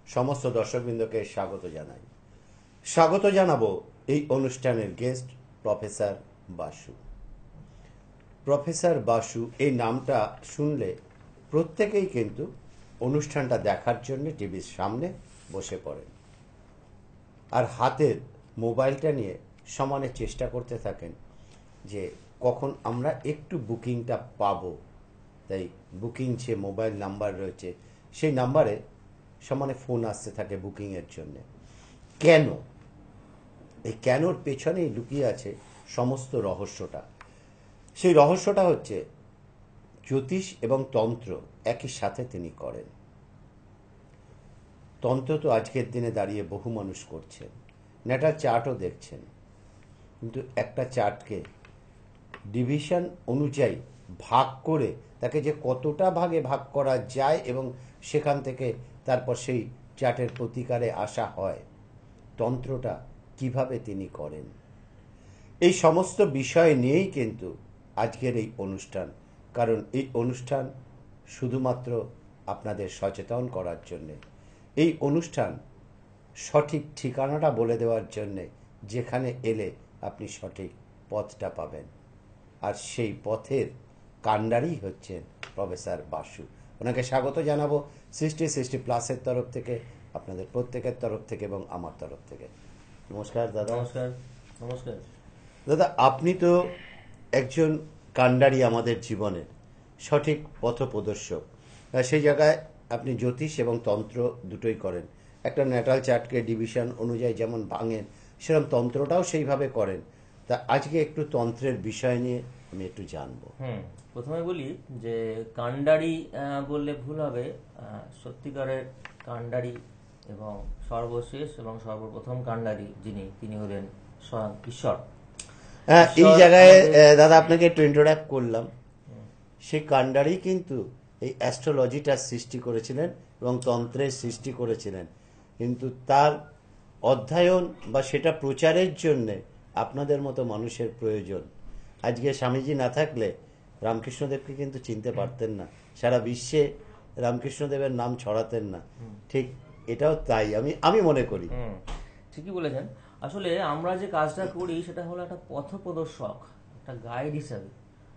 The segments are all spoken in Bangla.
সমস্ত দর্শকবৃন্দকে স্বাগত জানাই। স্বাগত জানাবো এই অনুষ্ঠানের guest professor Basu. Professor Basu এই নামটা শুনলে প্রত্যেকেই কিন্তু অনুষ্ঠানটা দেখার জন্য টিভির সামনে বসে পড়েন আর হাতের মোবাইলটা নিয়ে সমানে চেষ্টা করতে থাকেন যে কখন আমরা একটু বুকিংটা পাবো। তাই বুকিং যে মোবাইল নাম্বার রয়েছে সেই নাম্বারে সমানে ফোন আসতে থাকে বুকিংয়ের জন্য। কেন? এই কেনর পেছনেই লুকিয়ে আছে সমস্ত রহস্যটা। সেই রহস্যটা হচ্ছে জ্যোতিষ এবং তন্ত্র একই সাথে তিনি করেন। তন্ত্র তো আজকের দিনে দাঁড়িয়ে বহু মানুষ করছেন, ন্যাটাল চার্টও দেখছেন, কিন্তু একটা চার্টকে ডিভিশন অনুযায়ী ভাগ করে তাকে যে কতটা ভাগে ভাগ করা যায় এবং সেখান থেকে তারপর সেই চার্টের প্রতিকারে আসা হয়, তন্ত্রটা কিভাবে তিনি করেন, এই সমস্ত বিষয় নিয়েই কিন্তু আজকের এই অনুষ্ঠান। কারণ এই অনুষ্ঠান শুধুমাত্র আপনাদের সচেতন করার জন্যে, এই অনুষ্ঠান সঠিক ঠিকানাটা বলে দেওয়ার জন্যে, যেখানে এলে আপনি সঠিক পথটা পাবেন। আর সেই পথের কাণ্ডারি হচ্ছেন প্রফেসর বাসু। ওনাকে স্বাগত জানাবো 60+ তরফ থেকে, আপনাদের প্রত্যেকের তরফ থেকে এবং আমার তরফ থেকে। নমস্কার দাদা। নমস্কার। নমস্কার দাদা, আপনি তো একজন কাণ্ডারি আমাদের জীবনের, সঠিক পথপ্রদর্শক। সেই জায়গায় আপনি জ্যোতিষ এবং তন্ত্র দুটোই করেন। একটা ন্যাটাল চার্টকে ডিভিশন অনুযায়ী যেমন ভাঙেন, সেরকম তন্ত্রটাও সেইভাবে করেন। তা আজকে একটু তন্ত্রের বিষয় নিয়ে আমি একটু জানবো। প্রথমে বলি যে কাণ্ডারি বললে ভুল হবে। সত্যিকারের কাণ্ডারি এবং সর্বশেষ এবং সর্বপ্রথম কাণ্ডারি তিনি হলেন স্বয়ং ঈশ্বর। এই জায়গায় দাদা আপনাকে একটু ইন্ট্রোডাক্ট করলাম। সেই কাণ্ডারি কিন্তু এই অ্যাস্ট্রোলজিটা সৃষ্টি করেছিলেন এবং তন্ত্রের সৃষ্টি করেছিলেন, কিন্তু তার অধ্যয়ন বা সেটা প্রচারের জন্য আপনাদের মতো মানুষের প্রয়োজন। আজকে স্বামীজি না থাকলে রামকৃষ্ণদেবকে কিন্তু চিনতে পারতেন না, সারা বিশ্বে রামকৃষ্ণদেবের নাম ছড়াতেন না। ঠিক এটাও তাই আমি মনে করি। ঠিকই বলেছেন। আসলে আমরা যে কাজটা করি সেটা হলো একটা পথপ্রদর্শক, একটা গাইড হিসাবে।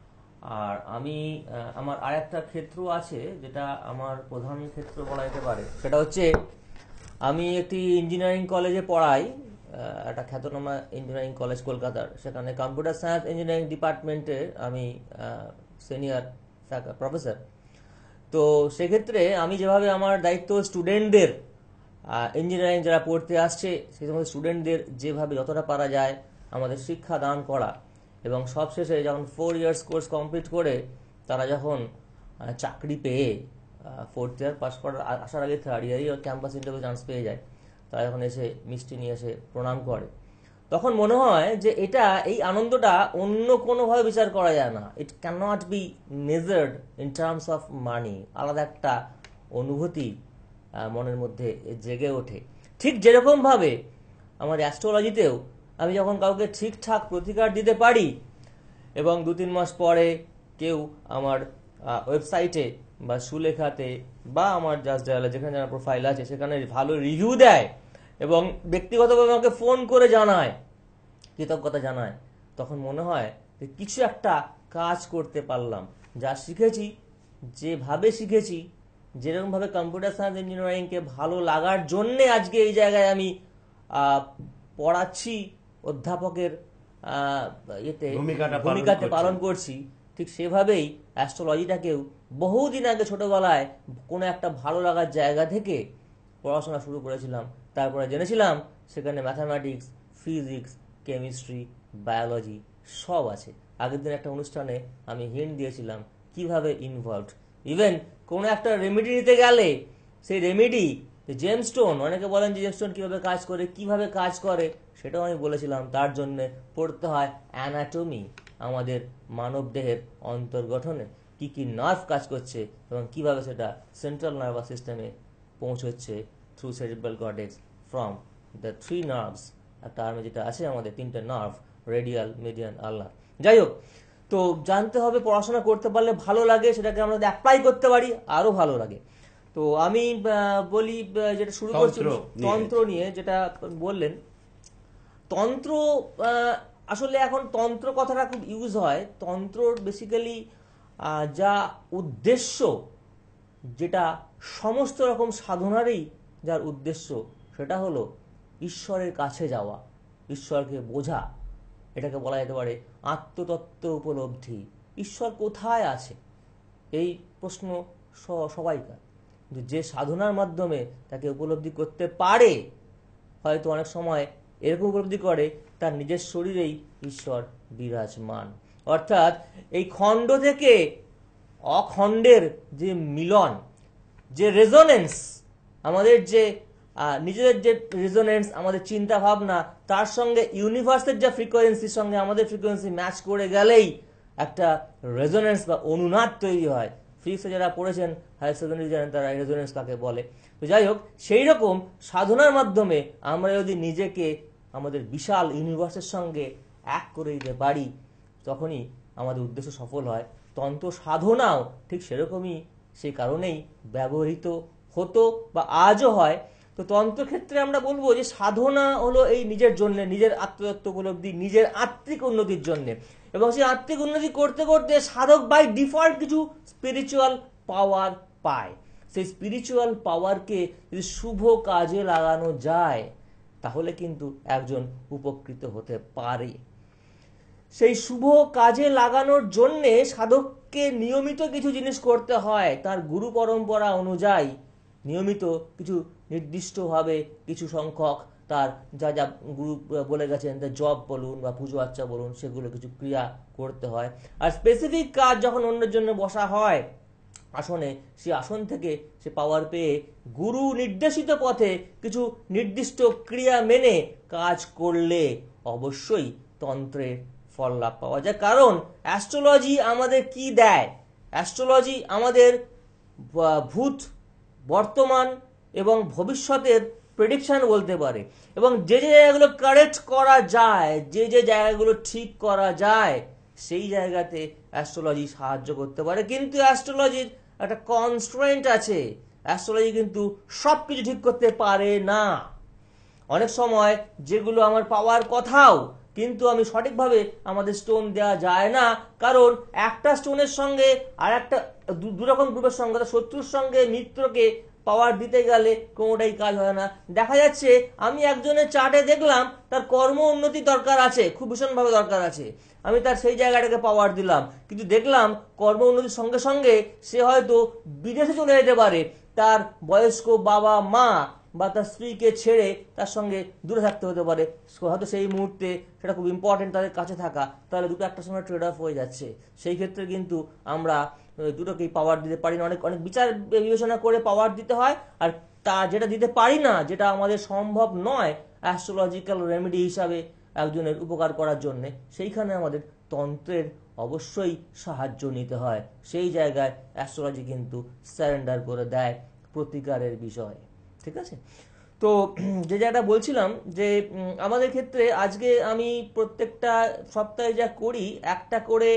আর আমি আমার আর একটা ক্ষেত্র আছে যেটা আমার প্রধান ক্ষেত্র বলা যেতে পারে, সেটা হচ্ছে আমি একটি ইঞ্জিনিয়ারিং কলেজে পড়াই, একটা খ্যাতনামা ইঞ্জিনিয়ারিং কলেজ কলকাতার। সেখানে কম্পিউটার সায়েন্স ইঞ্জিনিয়ারিং ডিপার্টমেন্টে আমি সিনিয়র প্রফেসর। তো সেক্ষেত্রে আমি যেভাবে আমার দায়িত্ব স্টুডেন্টদের, ইঞ্জিনিয়ারিং যারা পড়তে আসছে সেই সমস্ত স্টুডেন্টদের যেভাবে যতটা পারা যায় আমাদের শিক্ষা দান করা, এবং সবশেষে যখন 4 ইয়ার্স কোর্স কমপ্লিট করে তারা যখন চাকরি পেয়ে 4th ইয়ার পাস করার আসার আগে 3rd ইয়ারই ক্যাম্পাস ইন্টারভিউ চান্স পেয়ে যায়, তারা যখন এসে মিষ্টি নিয়ে এসে প্রণাম করে, তখন মনে হয় যে এই আনন্দটা অন্য কোনোভাবে বিচার করা যায় না। It can not be measured in terms of money. আলাদা একটা অনুভূতি মনের মধ্যে জেগে ওঠে। ঠিক যেরকমভাবে আমার অ্যাস্ট্রোলজিতেও আমি যখন কাউকে ঠিকঠাক প্রতিকার দিতে পারি এবং 2-3 মাস পরে কেউ আমার ওয়েবসাইটে বা সুলেখাতে বা আমার জাস্ট ডায়ালে যেখানে যারা প্রোফাইল আছে সেখানে ভালো রিভিউ দেয় এবং ব্যক্তিগতভাবে আমাকে ফোন করে জানায়, কৃতজ্ঞতা জানায়, তখন মনে হয় যে কিছু একটা কাজ করতে পারলাম। যা শিখেছি, যেভাবে শিখেছি, যেরকমভাবে কম্পিউটার সায়েন্স ইঞ্জিনিয়ারিংকে ভালো লাগার জন্যে আজকে এই জায়গায় আমি পড়াচ্ছি, অধ্যাপকের ভূমিকাতে পালন করছি, ঠিক সেভাবেই অ্যাস্ট্রোলজিটাকেও বহুদিন আগে ছোটবেলায় কোনো একটা ভালো লাগার জায়গা থেকে পড়াশোনা শুরু করেছিলাম। তারপরে জেনেছিলাম সেখানে ম্যাথামেটিক্স, ফিজিক্স, কেমিস্ট্রি, বায়োলজি সব আছে। আগের দিন একটা অনুষ্ঠানে আমি হিন্ট দিয়েছিলাম কিভাবে ইনভলভড। ইভেন কোনো একটা রেমেডি নিতে গেলে সেই রেমেডি জেমস্টোন, অনেকে বলেন যে জেমস্টোন কিভাবে কাজ করে, কিভাবে কাজ করে সেটাও আমি বলেছিলাম। তার জন্য পড়তে হয় অ্যানাটমি, আমাদের মানব দেহের অন্তর্গঠনে কি কি নার্ভ কাজ করছে এবং কিভাবে সেটা সেন্ট্রাল নার্ভাস সিস্টেমে পৌঁছচ্ছে through cerebral cortex from the 3 nerves. একটা আর্মে যেটা আছে আমাদের 3টে নার্ভ, রেডিয়াল, মিডিয়ান, আলনার। যাই হোক, তো জানতে হবে, পড়াশোনা করতে পারলে ভালো লাগে, সেটাকে আমরা অ্যাপ্লাই করতে পারি আরও ভালো লাগে। তো তো আমি বলি যেটা শুরু করছি তন্ত্র নিয়ে, যেটা বললেন তন্ত্র, আসলে এখন তন্ত্র কথাটা খুব ইউজ হয়। তন্ত্রর বেসিক্যালি যা উদ্দেশ্য, যেটা সমস্ত রকম সাধনারই যার উদ্দেশ্য, সেটা হলো ঈশ্বরের কাছে যাওয়া, ঈশ্বরকে বোঝা। এটাকে বলা যেতে পারে আত্মতত্ত্ব উপলব্ধি। ঈশ্বর কোথায় আছে এই প্রশ্ন সবাইকার, কিন্তু যে সাধনার মাধ্যমে তাকে উপলব্ধি করতে পারে, হয়তো অনেক সময় এরকম উপলব্ধি করে তার নিজের শরীরেই ঈশ্বর বিরাজমান। অর্থাৎ এই খণ্ড থেকে অখণ্ডের যে মিলন, যে রেজোনেন্স, আমাদের যে নিজেদের যে রেজোনেন্স, আমাদের চিন্তা ভাবনা, তার সঙ্গে ইউনিভার্সের যে ফ্রিকোয়েন্সির সঙ্গে আমাদের ফ্রিকোয়েন্সি ম্যাচ করে গেলেই একটা রেজোনেন্স বা অনুনাদ তৈরি হয়। ফিজিক্সে যারা পড়েছেন, হায়ার সেকেন্ডারি জানেন তারা রেজোনেন্স কাকে বলে। তো যাই হোক, সেই রকম সাধনার মাধ্যমে আমরা যদি নিজেকে আমাদের বিশাল ইউনিভার্সের সঙ্গে এক করে দিতে পারি, তখনই আমাদের উদ্দেশ্য সফল হয়। তন্ত্র সাধনাও ঠিক সেরকমই, সেই কারণেই ব্যবহৃত হতো বা আজও হয়। তো তন্ত্র ক্ষেত্রে আমরা বলবো যে সাধনা হলো এই নিজের জন্য, নিজের আত্মতত্ত্ব উপলব্ধি, নিজের আত্মিক উন্নতির জন্য। এবং সেই আত্মিক উন্নতি করতে করতে সাধক বাই ডিফল্ট কিছু স্পিরিচুয়াল পাওয়ার পায়। সেই স্পিরিচুয়াল পাওয়ারকে যদি শুভ কাজে লাগানো যায়, তাহলে কিন্তু একজন উপকৃত হতে পারে। সেই শুভ কাজে লাগানোর জন্যে সাধককে নিয়মিত কিছু জিনিস করতে হয়। তার গুরু পরম্পরা অনুযায়ী নিয়মিত কিছু নির্দিষ্টভাবে কিছু সংখ্যক তার যা যা গুরু বলে গেছেন, জপ বলুন বা পুজো আর্চা বলুন, সেগুলো কিছু ক্রিয়া করতে হয়। আর স্পেসিফিক কাজ যখন অন্যের জন্য বসা হয় আসনে, সে আসন থেকে সে পাওয়ার পেয়ে গুরু নির্দেশিত পথে কিছু নির্দিষ্ট ক্রিয়া মেনে কাজ করলে অবশ্যই তন্ত্রের ফল লাভ পাওয়া যায়। কারণ অ্যাস্ট্রোলজি আমাদের কি দেয়? অ্যাস্ট্রোলজি আমাদের ভূত, বর্তমান এবং ভবিষ্যতের প্রেডিকশন বলতে পারে। এবং যে যে জায়গাগুলো কারেক্ট করা যায়, যে যে জায়গাগুলো ঠিক করা যায়, সেই জায়গাতে অ্যাস্ট্রোলজি সাহায্য করতে পারে। কিন্তু অ্যাস্ট্রোলজির একটা কনস্ট্রেন্ট আছে, অ্যাস্ট্রোলজি কিন্তু সব কিছু ঠিক করতে পারে না। অনেক সময় যেগুলো আমার পাওয়ার কথাও, কিন্তু আমি সঠিকভাবে আমাদের স্টোন দেওয়া যায় না, কারণ একটা স্টোনের সঙ্গে আর একটা দুরকম গ্রুপের সঙ্গে, শত্রুর সঙ্গে মিত্রকে পাওয়ার দিতে গেলে কোনোটাই কাজ হয় না। দেখা যাচ্ছে আমি একজনের চার্টে দেখলাম তার কর্ম উন্নতি দরকার আছে, খুব ভীষণভাবে দরকার আছে, আমি তার সেই জায়গাটাকে পাওয়ার দিলাম, কিন্তু দেখলাম কর্ম উন্নতির সঙ্গে সঙ্গে সে হয়তো বিদেশে চলে যেতে পারে, তার বয়স্ক বাবা মা বা তার স্ত্রীকে ছেড়ে তার সঙ্গে দূরে থাকতে হতে পারে, হয়তো সেই মুহূর্তে সেটা খুব ইম্পর্টেন্ট তাদের কাছে থাকা, তাহলে দুটো একটা সময় ট্রেড অফ হয়ে যাচ্ছে। সেই ক্ষেত্রে কিন্তু আমরা দুটোকেই পাওয়ার দিতে পারি না, অনেক অনেক বিচার বিবেচনা করে পাওয়ার দিতে হয়। আর তা যেটা দিতে পারি না, যেটা আমাদের সম্ভব নয় অ্যাস্ট্রোলজিক্যাল রেমেডি হিসাবে একজনের উপকার করার জন্য, সেইখানে আমাদের তন্ত্রের অবশ্যই সাহায্য নিতে হয়। সেই জায়গায় অ্যাস্ট্রোলজি কিন্তু স্যারেন্ডার করে দেয় প্রতিকারের বিষয়। ঠিক আছে? তো যে জায়গাটা বলছিলাম যে আমাদের ক্ষেত্রে আজকে আমি প্রত্যেকটা সপ্তাহে যা করি, একটা করে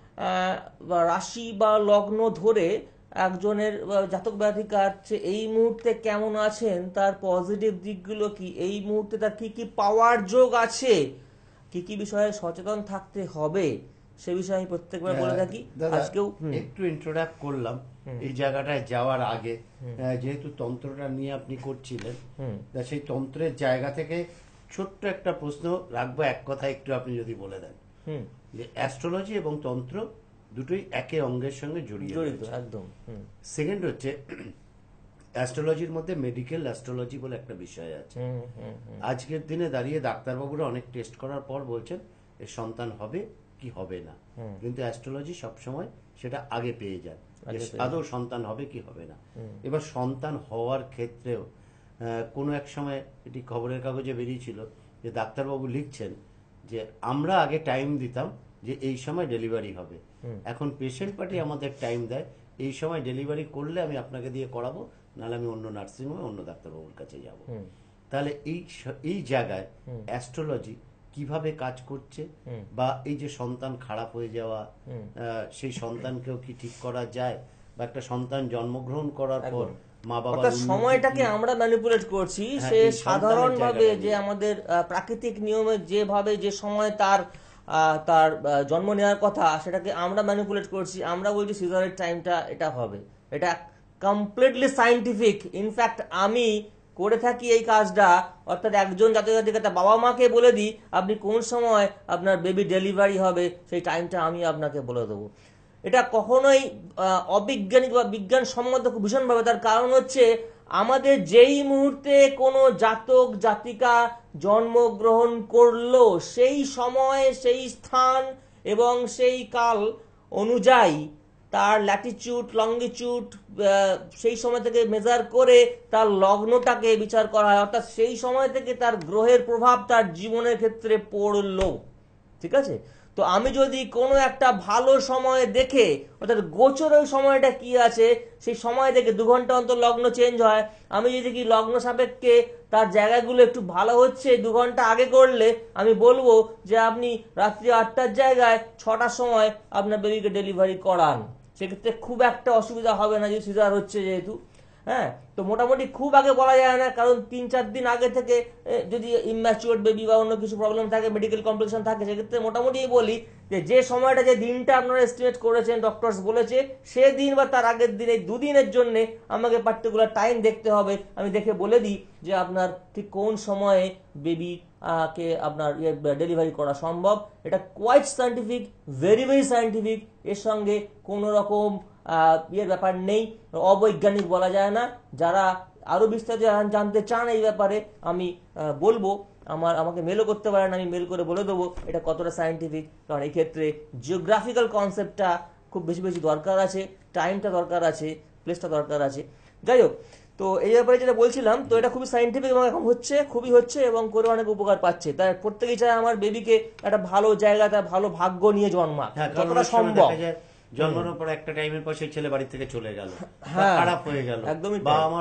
রাশি বা লগ্ন ধরে একজনের জাতক জাতিকার এই মুহূর্তে কেমন আছেন, তার পজিটিভ দিকগুলো কি, এই মুহূর্তে তার কি কি পাওয়ার যোগ আছে, কি কি বিষয়ে সচেতন থাকতে হবে, সে বিষয়ে আমি প্রত্যেকবার বলে থাকি। আজকেও একটু ইন্ট্রোডাক্ট করলাম এই জায়গাটায় যাওয়ার আগে, যেহেতু তন্ত্রটা নিয়ে আপনি করছিলেন, সেই তন্ত্রের জায়গা থেকে ছোট্ট একটা প্রশ্ন রাখবো, এক কথা একটু আপনি যদি বলে দেন যে অ্যাস্ট্রোলজি এবং তন্ত্র দুটোই একে অঙ্গের সঙ্গে জড়িত একদম। সেকেন্ড হচ্ছে অ্যাস্ট্রোলজির মধ্যে মেডিকেল অ্যাস্ট্রোলজি বলে একটা বিষয় আছে। আজকের দিনে দাঁড়িয়ে ডাক্তারবাবুরা অনেক টেস্ট করার পর বলছেন এর সন্তান হবে কি হবে না, কিন্তু অ্যাস্ট্রোলজি সবসময় সেটা আগে পেয়ে যায় যে আদৌ সন্তান হবে কি হবে না। এবার সন্তান হওয়ার ক্ষেত্রেও কোনো এক সময় এটি খবরের কাগজে বেরিয়েছিল যে ডাক্তারবাবু লিখছেন যে আমরা আগে টাইম দিতাম যে এই সময় ডেলিভারি হবে, এখন পেশেন্ট পার্টি আমাদের টাইম দেয় এই সময় ডেলিভারি করলে আমি আপনাকে দিয়ে করাবো, নাহলে আমি অন্য নার্সিংহোমে অন্য ডাক্তারবাবুর কাছে যাব। তাহলে এই জায়গায় অ্যাস্ট্রোলজি কিভাবে কাজ করছে, বা এই যে সন্তান খারাপ হয়ে যাওয়া, সেই সন্তানকেও কি ঠিক করা যায়, বা একটা সন্তান জন্মগ্রহণ করার পর মা বাবার অর্থাৎ সময়টাকে আমরা ম্যানিপুলেট করছি। সে এই সাধারণভাবে সন্তানের যে জায়গাটা আমাদের প্রাকৃতিক নিয়মে যেভাবে যে সময় তার তার জন্ম নেওয়ার কথা, সেটাকে আমরা ম্যানিপুলেট করছি। আমরা বলছি সিজারের টাইমটা এটা হবে। এটা কমপ্লিটলি সায়েন্টিফিক। ইনফ্যাক্ট আমি করে থাকি এই কাজটা, অর্থাৎ একজন জাতক বাবা মাকে বলে দিই আপনি কোন সময় আপনার বেবি ডেলিভারি হবে, সেই টাইমটা আমি আপনাকে বলে দেবো। এটা কখনোই অবৈজ্ঞানিক বা বিজ্ঞানসম্মত ভীষণভাবে। তার কারণ হচ্ছে আমাদের যেই মুহূর্তে কোনো জাতক জাতিকা জন্মগ্রহণ করলো, সেই সময় সেই স্থান এবং সেই কাল অনুযায়ী তার ল্যাটিচিউড লঙ্গিচিউড সেই সময় থেকে মেজার করে তার লগ্নটাকে বিচার করা হয়। অর্থাৎ সেই সময় থেকে তার গ্রহের প্রভাব তার জীবনের ক্ষেত্রে পড়লো। ঠিক আছে? তো আমি যদি কোনো একটা ভালো সময় দেখে, অর্থাৎ গোচরের সময়টা কি আছে সেই সময় দেখে 2 ঘন্টা অন্তর লগ্ন চেঞ্জ হয়, আমি যদি কি লগ্ন সাপেক্ষে তার জায়গাগুলো একটু ভালো হচ্ছে 2 ঘন্টা আগে করলে, আমি বলবো যে আপনি রাত্রি 8টার জায়গায় 6টার সময় আপনার বেবিকে ডেলিভারি করান। সেক্ষেত্রে খুব একটা অসুবিধা হবে না, যদি সিজার হচ্ছে যেহেতু। হ্যাঁ, তো মোটামুটি খুব আগে বলা যায় না, কারণ 3-4 দিন আগে থেকে যদি ইম্যাচিওর বেবি বা অন্য কিছু প্রবলেম থাকে, মেডিকেল কমপ্লিকেশন থাকে, সেক্ষেত্রে মোটামুটি বলি যে সময়টা যে দিনটা আপনারা এস্টিমেট করেছেন, ডক্টরস বলেছে সেদিন বা তার আগের দিন, এই 2 দিনের জন্য আমাকে পার্টিকুলার টাইম দেখতে হবে। আমি দেখে বলে দিই যে আপনার ঠিক কোন সময়ে বেবি কে আপনার ডেলিভারি করা সম্ভব। এটা quite scientific, very very scientific. এর সঙ্গে কোনো রকম ব্যাপার নেই, অবৈজ্ঞানিক বলা যায় না। যারা আরো বিস্তারিত জানতে চান এই ব্যাপারে আমি বলবো, আমাকে মেলও করতে পারেন, আমি মেল করে বলে দেবো এটা কতটা সায়েন্টিফিক। কারণ এই ক্ষেত্রে জিওগ্রাফিক্যাল কনসেপ্টটা খুব বেশি বেশি দরকার আছে, টাইমটা দরকার আছে, প্লেসটা দরকার আছে। যাই হোক, তো এই ব্যাপারে যেটা বলছিলাম, তো এটা খুবই সায়েন্টিফিক এবং এখন খুবই হচ্ছে এবং করে অনেক উপকার পাচ্ছে। তাই প্রত্যেকেই চায় আমার বেবিকে একটা ভালো জায়গা, তার ভালো ভাগ্য নিয়ে জন্মাক যতটা সম্ভব। জন্মানোর পর একটা টাইমের পর সেই ছেলে বাড়ি থেকে চলে গেল, খারাপ হয়ে গেল, বা আমার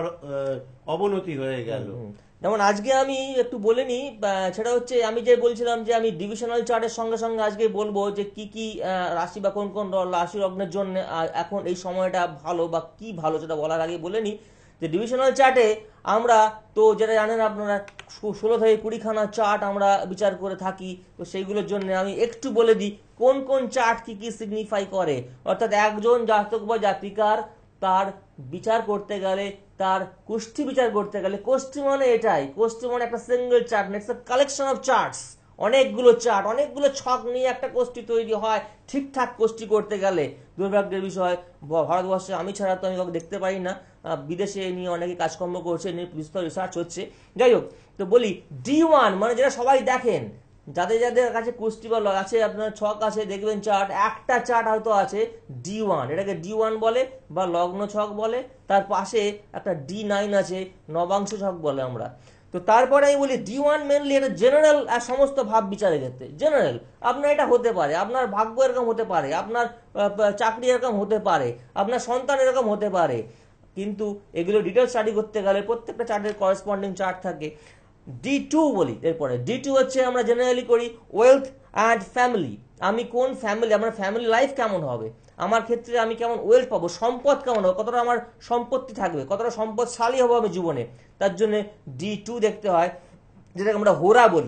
অবনতি হয়ে গেল। যেমন আজকে আমি একটু বলে নি, সেটা হচ্ছে আমি যে বলছিলাম যে আমি ডিভিশনাল চার্টের সঙ্গে সঙ্গে আজকে বলবো যে কি কি রাশি বা কোন কোন রাশি লগ্নের জন্য এখন এই সময়টা ভালো বা কি ভালো, সেটা বলার আগে বলে নি যে ডিভিশনাল চার্টে আমরা তো যেটা জানেন আপনারা 16 থেকে 20 খানা চার্ট আমরা বিচার করে থাকি। তো সেইগুলোর জন্য আমি একটু বলে দিই কোন কোন চার্ট কি কি সিগনিফাই করে। অর্থাৎ একজন জাতক বা জাতিকার তার বিচার করতে গেলে, তার কুষ্ঠি বিচার করতে গেলে, কোষ্ঠী মানে এটাই, কোষ্ঠী মানে একটা single chart, next collection of charts, অনেকগুলো চার্ট, অনেকগুলো ছক নিয়ে একটা কোষ্ঠী তৈরি হয়। ঠিকঠাক কোষ্ঠী করতে গেলে দুর্ভাগ্যের বিষয় ভারতবর্ষে আমি ছাড়া তো আমি কাউকে দেখতে পাই না, বিদেশে নিয়ে অনেকে কাজকর্ম করছে, নিয়ে বিস্তর রিসার্চ হচ্ছে। যাই হোক, তো বলি D1 মানে যেটা সবাই দেখেন, যাদের যাদের কাছে কুষ্টি বা আছে আপনার ছক আছে, দেখবেন চার্ট, একটা চার্ট হয়তো আছে D1, এটাকে D1 বলে বা লগ্ন ছক বলে। তার পাশে একটা D9 আছে, নবাংশ ছক বলে আমরা। তো তারপরে আমি বলি D1 মেনলি এটা জেনারেল সমস্ত ভাব বিচারের ক্ষেত্রে জেনারেল। আপনার এটা হতে পারে, আপনার ভাগ্য এরকম হতে পারে, আপনার চাকরি এরকম হতে পারে, আপনার সন্তান এরকম হতে পারে। কিন্তু এগুলো ডিটেল স্টাডি করতে গেলে প্রত্যেকটা চার্টের করেসপন্ডিং চার্ট থাকে। D2 বলি, এরপরে D2 হচ্ছে আমরা জেনারেলি করি ওয়েলথ অ্যান্ড ফ্যামিলি। আমি কোন ফ্যামিলি, আমার ফ্যামিলি লাইফ কেমন হবে, আমার ক্ষেত্রে আমি কেমন ওয়েলথ পাবো, সম্পদ কেমন হবে, কতটা আমার সম্পত্তি থাকবে, কতটা সম্পদশালী হবো আমি জীবনে, তার জন্য D2 দেখতে হয়, যেটাকে আমরা হোরা বলি।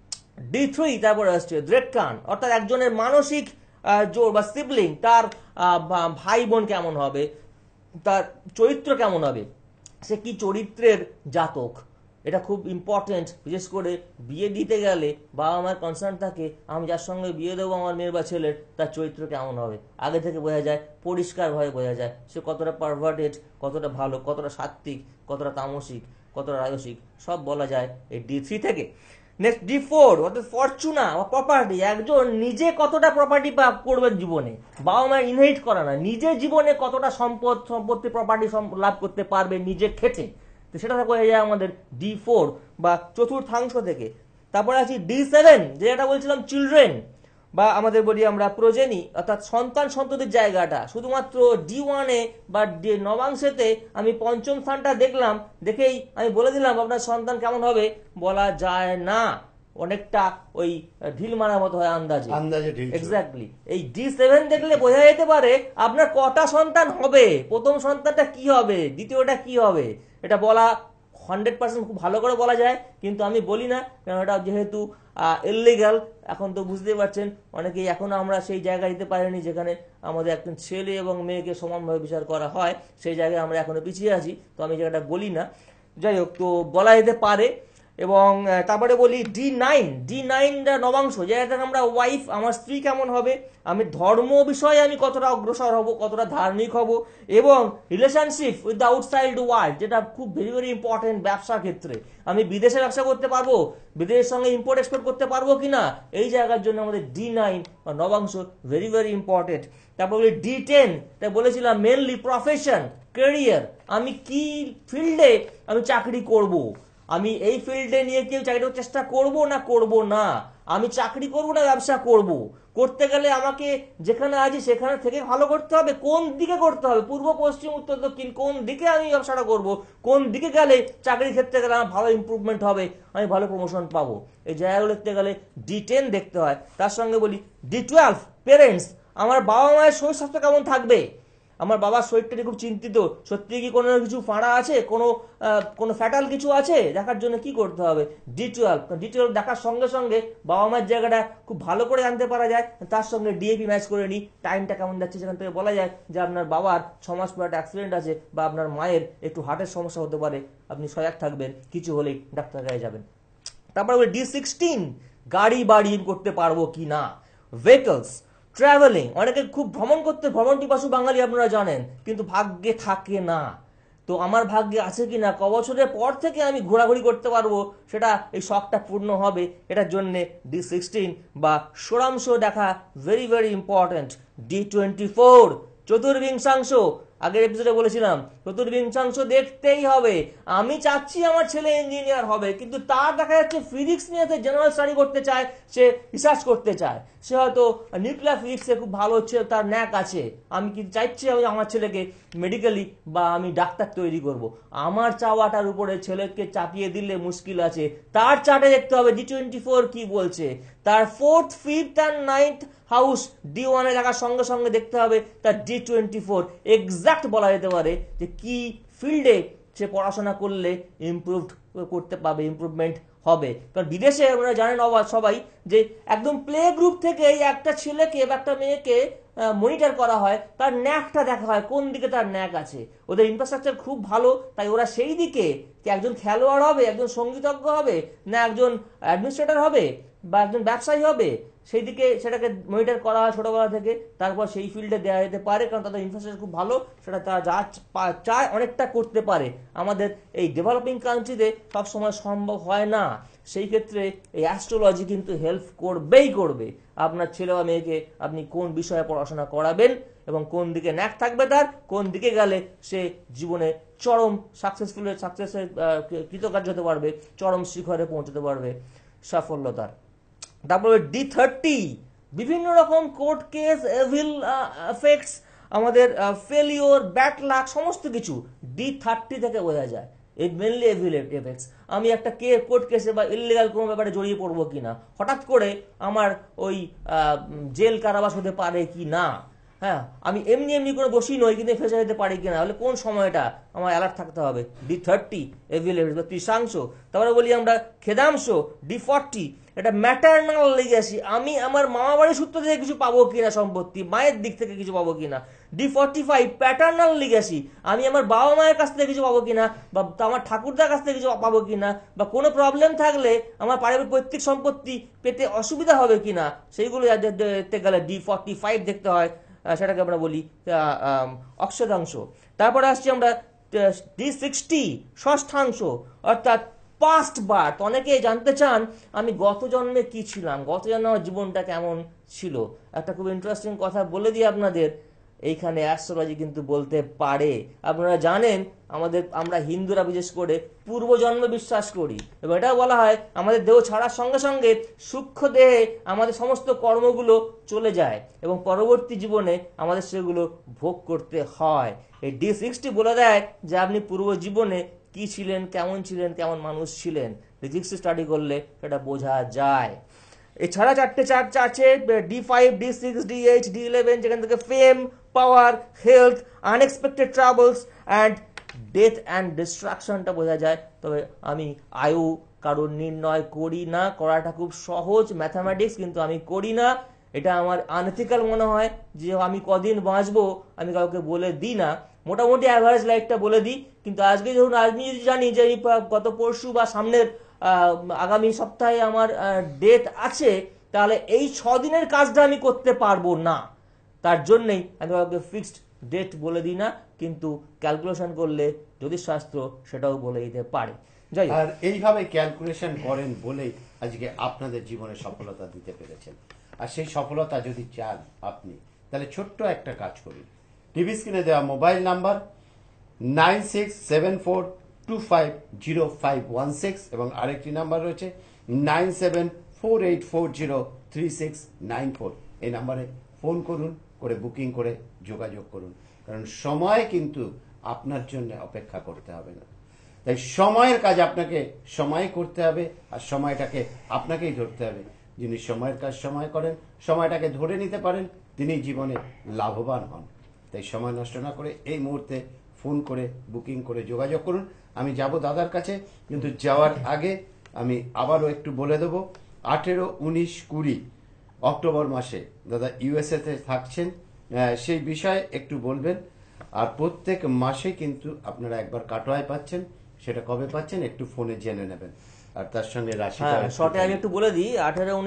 D3 তারপরে আসছে দ্রেকান, অর্থাৎ একজনের মানসিক জোর বা সিবলিং, তার ভাই বোন কেমন হবে, তার চরিত্র কেমন হবে, সে কি চরিত্রের জাতক, এটা খুব ইম্পর্টেন্ট। বিশেষ করে বিয়ে দিতে গেলে বাবা মার কনসার্ন থাকে আমি যার সঙ্গে বিয়ে দেবো আমার মেয়ের বা ছেলের, তার চরিত্র কেমন হবে, আগে থেকে বোঝা যায়, পরিষ্কারভাবে বোঝা যায় সে কতটা পারভার্টেড, কতটা ভালো, কতটা সাত্ত্বিক, কতটা তামসিক, কতটা রাজসিক, সব বলা যায় এই D3 থেকে। নেক্সট D4 অর্থাৎ ফরচুনা বা প্রপার্টি, একজন নিজে কতটা প্রপার্টি করবেন জীবনে, বাবা মায়ের ইনহেরিট করা না, নিজের জীবনে কতটা সম্পত্তি প্রপার্টি লাভ করতে পারবে নিজে খেটে, তো সেটা হয়ে যায় আমাদের D4 বা চতুর্থাংশ থেকে। তারপরে আছি D7, যেটা বলছিলাম চিলড্রেন বা আমাদের বলি আমরা প্রজেনি, অর্থাৎ সন্তান সন্ততির জায়গাটা। শুধুমাত্র D1 এ বা নবাংশেতে আমি পঞ্চম স্থানটা দেখলাম, দেখেই আমি বলে দিলাম আপনার সন্তান কেমন হবে, বলা যায় না। অনেকটা ওই ঢিল মারার মতো হয় আন্দাজে। আন্দাজে ঢিল ছোড়ে। এক্স্যাক্টলি। এই D7 দেখলে বোঝা যেতে পারে আপনার কটা সন্তান হবে, প্রথম সন্তানটা কি হবে, দ্বিতীয়টা কি হবে। এটা বলা 100% খুব ভালো করে বলা যায়, কিন্তু আমি বলি না, কারণ এটা যেহেতু ইললিগাল। এখন তো বুঝতেই পারছেন অনেকেই এখনো আমরা সেই জায়গায় যেতে পারিনি যেখানে আমাদের একজন ছেলে এবং মেয়েকে সমানভাবে বিচার করা হয়, সেই জায়গায় আমরা এখনো পিছিয়ে আছি। তো আমি জায়গাটা বলি না, যাই হোক, তো বলা যেতে পারে। এবং তারপরে বলি D9 নবাংশ, যেটা আমরা ওয়াইফ, আমার স্ত্রী কেমন হবে, আমি ধর্ম বিষয়ে আমি কতটা অগ্রসর হব, কতটা ধার্মিক হব, এবং relationship with the outside world, যেটা খুব ভেরি ভেরি ইম্পর্টেন্ট ব্যবসার ক্ষেত্রে। আমি বিদেশে ব্যবসা করতে পারবো, বিদেশের সঙ্গে ইম্পোর্ট এক্সপোর্ট করতে পারবো কিনা, এই জায়গার জন্য আমাদের D9 বা নবাংশ ভেরি ভেরি ইম্পর্টেন্ট। তারপর বলি D10, তাই বলেছিলাম মেনলি প্রফেশন, ক্যারিয়ার, আমি কি ফিল্ডে আমি চাকরি করব, আমি এই ফিল্ডে নিয়ে কেউ চাকরি করার চেষ্টা করব না করব না, আমি চাকরি করব না ব্যবসা করব। করতে গেলে আমাকে যেখানে আছি সেখানে থেকে ভালো করতে হবে, কোন দিকে করতে হবে, পূর্ব পশ্চিম উত্তর দক্ষিণ, কোন দিকে আমি ব্যবসাটা করব, কোন দিকে গেলে চাকরির ক্ষেত্রে গেলে আমার ভালো ইমপ্রুভমেন্ট হবে, আমি ভালো প্রমোশন পাবো, এই জায়গাগুলো দেখতে গেলে D10 দেখতে হয়। তার সঙ্গে বলি D12 পেরেন্টস, আমার বাবা মায়ের শরীর স্বাস্থ্য কেমন থাকবে, আমার বাবার শরীরটা নিয়ে খুব চিন্তিত, সত্যি কি কোনো কিছু ফাঁড়া আছে, কোনো ফ্যাটাল কিছু আছে, দেখার জন্য কি করতে হবে, D12 দেখার সঙ্গে সঙ্গে বাবা মায়ের জায়গাটা খুব ভালো করে জানতে পারা যায়। তার সঙ্গে DAP ম্যাচ করে নিই, টাইমটা কেমন যাচ্ছে, সেখান থেকে বলা যায় যে আপনার বাবার 6 মাস পর একটা অ্যাক্সিডেন্ট আছে, বা আপনার মায়ের একটু হার্টের সমস্যা হতে পারে, আপনি সজাগ থাকবেন, কিছু হলেই ডাক্তার কাছে যাবেন। তারপরে D16 গাড়ি বাড়ি করতে পারবো কি না, ভেহিকলস, ট্রাভেলিং, অনেকে খুব ভ্রমণ করতে, ভ্রমণ পিপাসু বাঙালি আপনারা জানেন, কিন্তু ভাগ্যে থাকে না। তো আমার ভাগ্যে আছে কিনা, ক বছরের পর থেকে আমি ঘোরাঘুরি করতে পারবো, সেটা এই শখটা পূর্ণ হবে, এটার জন্য D16 বা ষোড়াংশ দেখা ভেরি ভেরি ইম্পর্টেন্ট। D24 চতুর্বিংশাংশ, আগের এপিসোডে বলেছিলাম চতুর্বিংশাংশ দেখতেই হবে। আমি চাচ্ছি আমার ছেলে ইঞ্জিনিয়ার হবে, কিন্তু তার দেখা যাচ্ছে ফিজিক্স নিয়ে জেনারেল স্টাডি করতে চায়, সে রিসার্চ করতে চায়, সে হয়তো নিউক্লিয়ার ফিজিক্সে খুব ভালো হচ্ছে, তার ন্যাক আছে। আমি কিন্তু চাইছি আমি আমার ছেলেকে মেডিকেলি বা আমি ডাক্তার তৈরি করব। আমার চাওয়াটার উপরে ছেলেকে চাপিয়ে দিলে মুশকিল আছে। তার চার্টে দেখতে হবে D24 কি বলছে, তার 4th 5th and 9th house D1 এ থাকার সঙ্গে সঙ্গে দেখতে হবে তার D24 এক্সাক্ট বলা যেতে পারে যে কি ফিল্ডে সে পড়াশোনা করলে ইমপ্রুভ করতে পারবে, ইমপ্রুভমেন্ট হবে। কারণ বিদেশে আমরা জানেন সবাই যে একদম প্লে গ্রুপ থেকে একটা ছেলেকে বা একটা মেয়েকে মনিটর করা হয়, তার ন্যাকটা দেখা হয়, কোন দিকে তার ন্যাক আছে। ওদের ইনফ্রাস্ট্রাকচার খুব ভালো, তাই ওরা সেই দিকে কি একজন খেলোয়াড় হবে, একজন সঙ্গীতজ্ঞ হবে, না একজন অ্যাডমিনিস্ট্রেটর হবে, বা একজন ব্যবসায়ী হবে, সেই দিকে সেটাকে মনিটর করা হয় ছোটবেলা থেকে। তারপর সেই ফিল্ডে দেওয়া যেতে পারে, কারণ তাদের ইনফ্রাস্ট্রাকচার খুব ভালো, সেটা তারা যা চায় অনেকটা করতে পারে। আমাদের এই ডেভেলপিং কান্ট্রিতে সবসময় সম্ভব হয় না, সেই ক্ষেত্রে এই অ্যাস্ট্রোলজি কিন্তু হেল্প করবেই করবে। আপনার ছেলে বা মেয়েকে আপনি কোন বিষয়ে পড়াশোনা করাবেন এবং কোন দিকে ন্যাক থাকবে তার, কোন দিকে গেলে সে জীবনে চরম সাকসেসের কৃতকার্য হতে পারবে, চরম শিখরে পৌঁছতে পারবে সাফল্যতার। তারপরে D30 বিভিন্ন রকম কোর্ট কেস, এভিল এফেক্টস, আমাদের ফেলিওর, ব্যাড লাক, সমস্ত কিছু D30 থেকে বোঝা যায়। এই মেনলি এভিল এফেক্টস। আমি একটা কোর্ট কেসে বা ইলিগাল কোনো ব্যাপারে জড়িয়ে পড়বো কিনা, হঠাৎ করে আমার ওই জেল কারাবাস হতে পারে কি না, হ্যাঁ, আমি এমনি এমনি করে দোষী নই কিন্তু ফেসে যেতে পারি কিনা, তাহলে কোন সময়টা আমার অ্যালার্ট থাকতে হবে, D30 এভিল এফেক্টস বা তৃষাংশ। তারপরে বলি আমরা খেদাংশ D40, এটা ম্যাটারনাল লিগ্যাসি, আমি আমার মামা বাড়ির সূত্র থেকে কিছু পাবো কিনা, সম্পত্তি মায়ের দিক থেকে কিছু পাবো কিনা। D45 প্যাটার্নাল লিগ্যাসি, আমি আমার বাবা মায়ের কাছ থেকে কিছু পাবো কিনা, বা আমার ঠাকুরদার কাছ থেকে কিছু পাবো কিনা, বা কোনো প্রবলেম থাকলে আমার পারিবারিক পৈতৃক সম্পত্তি পেতে অসুবিধা হবে কিনা, সেইগুলো দেখতে গেলে D45 দেখতে হয়, সেটাকে আমরা বলি অক্ষদাংশ। তারপরে আসছি আমরা D60 ষষ্ঠাংশ, অর্থাৎ পাস্ট বার্থ। অনেকে জানতে চান আমি গত জন্মে কি ছিলাম, গত জন্মে আমার জীবনটা কেমন ছিল। একটা খুব ইন্টারেস্টিং কথা বলে দিই আপনাদের, এইখানে অ্যাস্ট্রোলজি কিন্তু বলতে পারে। আপনারা জানেন আমরা হিন্দুরা বিশেষ করে পূর্বজন্মে বিশ্বাস করি, এবং এটাও বলা হয় আমাদের দেহ ছাড়ার সঙ্গে সঙ্গে সূক্ষ্ম দেহে আমাদের সমস্ত কর্মগুলো চলে যায় এবং পরবর্তী জীবনে আমাদের সেগুলো ভোগ করতে হয়। এই D60 বলে দেয় যে আপনি পূর্ব জীবনে কি ছিলেন, কেমন মানুষ ছিলেন, ফিজিক্স স্টাডি করলে সেটা বোঝা যায়। এছাড়া চারটে চার্ট আছে, D5, D6, D8, D11, যেখান থেকে fame, power, health, unexpected travels and death and ডিস্ট্রাকশনটা বোঝা যায়। তবে আমি আয়ু কারণ নির্ণয় করি না, করাটা খুব সহজ ম্যাথামেটিক্স, কিন্তু আমি করি না। এটা আমার আনএথিক্যাল মনে হয় যে আমি কদিন বাঁচবো আমি কাউকে বলে দিই না, মোটামুটি অ্যাভারেজ লাইফটা বলে দিই। কিন্তু আজকে ধরুন আমি যদি জানি যে এই গত পরশু বা সামনের আগামী সপ্তাহে আমার ডেট আছে, তাহলে এই 6 দিনের কাজটা আমি করতে পারবো না। তার জন্যই আমি কাউকে ফিক্সড ডেট বলে দিই না, কিন্তু ক্যালকুলেশন করলে জ্যোতিষশাস্ত্র সেটাও বলে দিতে পারে। যাই হোক, আর এইভাবে ক্যালকুলেশন করেন বলেই আজকে আপনাদের জীবনে সফলতা দিতে পেরেছেন। আর সেই সফলতা যদি চান আপনি, তাহলে ছোট্ট একটা কাজ করুন। টিভি স্ক্রিনে দেওয়া মোবাইল নাম্বার 9674250516 এবং আরেকটি নাম্বার রয়েছে 9748403694। এই নাম্বারে ফোন করুন, করে বুকিং করে যোগাযোগ করুন। কারণ সময় কিন্তু আপনার জন্য অপেক্ষা করতে হবে না। তাই সময়ের কাজ আপনাকে সময় করতে হবে, আর সময়টাকে আপনাকেই ধরতে হবে। যিনি সময়ের কাজ সময় করেন, সময়টাকে ধরে নিতে পারেন, তিনি জীবনে লাভবান হন। তাই সময় নষ্ট না করে এই মুহূর্তে ফোন করে বুকিং করে যোগাযোগ করুন। আমি যাব দাদার কাছে, কিন্তু যাওয়ার আগে আমি আবারও একটু বলে দেবো, 18, 19, 20 অক্টোবর মাসে দাদা USA তে থাকছেন, সেই বিষয়ে একটু বলবেন। আর প্রত্যেক মাসে কিন্তু আপনারা একবার কাটোয়ায় পাচ্ছেন, সেটা কবে পাচ্ছেন একটু ফোনে জেনে নেবেন। আর তার সঙ্গে রাশিটা হ্যাঁ, শর্টে আমি একটু বলে দিই। 18,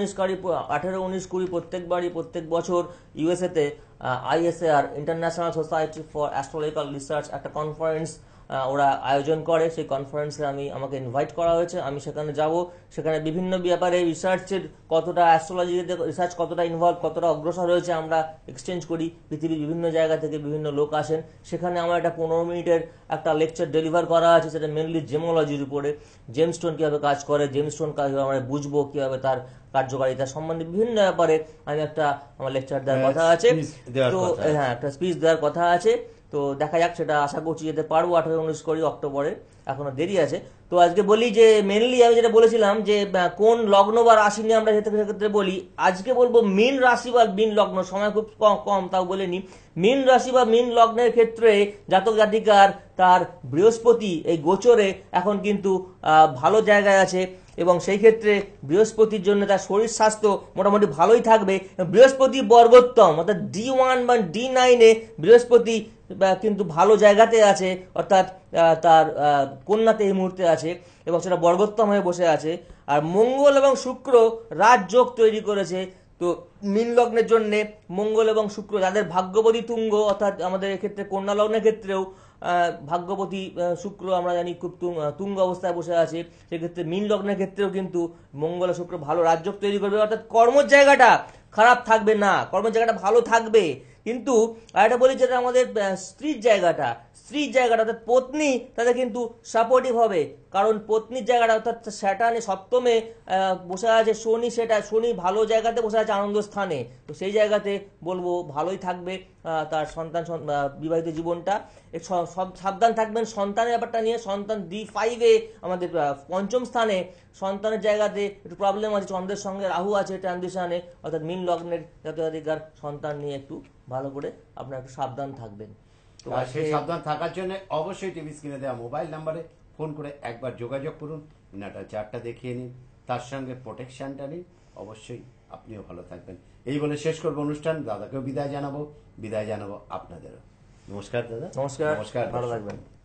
19, 20 প্রত্যেক বছর USA তে ISAR, international society for astrological research, একটা কনফারেন্স ওরা আয়োজন করে। সেই কনফারেন্সে আমাকে ইনভাইট করা হয়েছে, আমি সেখানে যাব। সেখানে বিভিন্ন ব্যাপারে রিসার্চের কতটা, অ্যাস্ট্রোলজিতে রিসার্চ কতটা ইনভলভ, কতটা অগ্রসর হয়েছে আমরা এক্সচেঞ্জ করি। পৃথিবীর বিভিন্ন জায়গা থেকে বিভিন্ন লোক আসেন। সেখানে আমার একটা 15 মিনিটের একটা লেকচার ডেলিভার করা আছে, সেটা মেনলি জেমোলজির উপরে। জেমস্টোন কীভাবে কাজ করে, জেমস্টোন কীভাবে আমরা বুঝবো, কীভাবে তার কার্যকারিতা সম্বন্ধে বিভিন্ন ব্যাপারে আমি আমার লেকচার দেওয়ার কথা আছে। তো হ্যাঁ, একটা স্পিচ দেওয়ার কথা আছে। তো দেখা যাক, সেটা আশা করছি যেতে পারবো 18, 19 করি অক্টোবরে, এখনো দেরি আছে। তো আজকে বলি যে মেনলি আমি যেটা বলেছিলাম যে কোন লগ্ন বা রাশি নিয়ে আমরা সেক্ষেত্রে বলি। আজকে বলবো মীন রাশি বা মীন লগ্ন, সময় খুব কম তাও বলে নি। মীন রাশি বা মীন লগ্নের ক্ষেত্রে জাতক জাতিকার তার বৃহস্পতি এই গোচরে এখন কিন্তু ভালো জায়গায় আছে, এবং সেই ক্ষেত্রে বৃহস্পতির জন্য তার শরীর স্বাস্থ্য মোটামুটি ভালোই থাকবে। বৃহস্পতি বর্গোত্তম, অর্থাৎ D1 বা D9 বৃহস্পতি কিন্তু ভালো জায়গাতে আছে, অর্থাৎ তার কন্যাতে এই মুহূর্তে আছে এবং সেটা বর্গোত্তম হয়ে বসে আছে। আর মঙ্গল এবং শুক্র রাজযোগ তৈরি করেছে। তো মীন লগ্নের জন্য মঙ্গল এবং শুক্র, যাদের ভাগ্যবতী তুঙ্গ, অর্থাৎ আমাদের এক্ষেত্রে কন্যা লগ্নের ক্ষেত্রেও ভাগ্যবতী শুক্র আমরা জানি খুব তুঙ্গ অবস্থায় বসে আছে। সেক্ষেত্রে মীন লগ্নের ক্ষেত্রেও কিন্তু মঙ্গল শুক্র ভালো রাজযোগ তৈরি করবে, অর্থাৎ কর্মের জায়গাটা খারাপ থাকবে না, কর্মের জায়গাটা ভালো থাকবে। কিন্তু আরেকটা বলি, যেটা আমাদের স্ত্রীর জায়গাটা অর্থাৎ পত্নী, তাদের কিন্তু সাপোর্টিভ হবে। কারণ পত্নীর জায়গাটা অর্থাৎ স্যাটার্নে সপ্তমে বসে আছে শনি ভালো জায়গাতে বসে আছে, আনন্দ স্থানে। তো সেই জায়গাতে বলবো ভালোই থাকবে তার সন্তান বিবাহিত জীবনটা। সব সাবধান থাকবেন সন্তানের ব্যাপারটা নিয়ে। সন্তান D5 আমাদের পঞ্চম স্থানে, সন্তানের জায়গাতে একটু প্রবলেম আছে। চন্দ্রের সঙ্গে রাহু আছে ট্রানজিশনে, অর্থাৎ মীন লগ্নের জাতক-জাতিকার সন্তান নিয়ে একটু ভালো করে আপনারা একটু সাবধান থাকবেন। তো সেই সাবধান থাকার জন্য অবশ্যই টিভি স্ক্রিনে দেওয়া মোবাইল নাম্বারে ফোন করে একবার যোগাযোগ করুন, নাটাল চার্টটা দেখিয়ে নিন, তার সঙ্গে প্রোটেকশনটা নিন, অবশ্যই আপনিও ভালো থাকবেন। এই বলে শেষ করবো অনুষ্ঠান। দাদাকেও বিদায় জানাবো আপনাদেরও। নমস্কার দাদা। নমস্কার, ভালো থাকবেন।